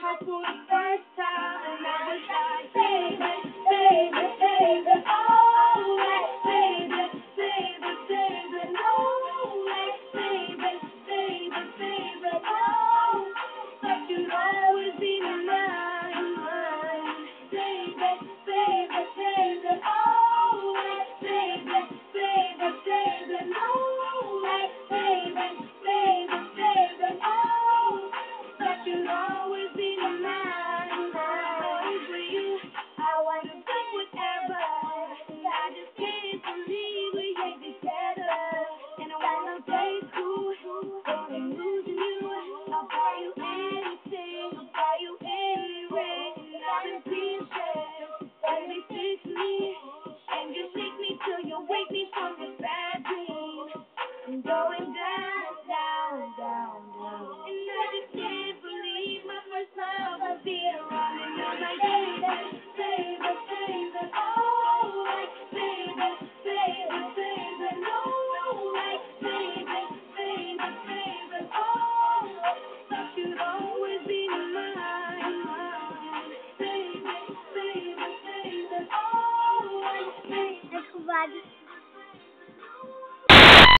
girl for the first time, and I was like, baby, baby, baby, alright, baby, baby, baby, no, like, baby, baby, baby, oh, thought you'd always be mine, mine, baby, baby, baby, alright, baby, baby, baby, no, like, baby, baby, baby, oh, thought you'd always be mine, mine. For you, I wanna do whatever. I just can't believe we ain't together. And I wanna play cool, but I'm losing you. I'll buy you anything, I'll buy you any ring. I've been seeing stressed, baby, fix me. And you shake me till you wake me from this bad dream. I'm going down, down, down, down. And I just can't believe my first love was being wrong. And I'm like, baby, baby, baby, oh, like, baby, baby, baby, no, like, baby, baby, baby, oh, thought you'd always be mine, mine, baby, baby, baby, oh, like, baby.